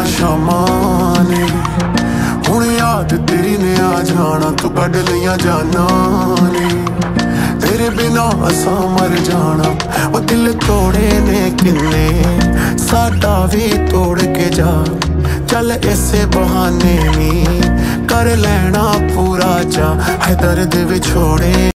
शामां ने हुण याद तेरी ने आ जाना, तू कढ लिया जाना ने तेरे बिना असा मर जाना। वो दिल तोड़े ने किन्ने साडा भी तोड़ के जा, चल इसे बहाने नी कर लेना पूरा चा है दर्द विछोड़े।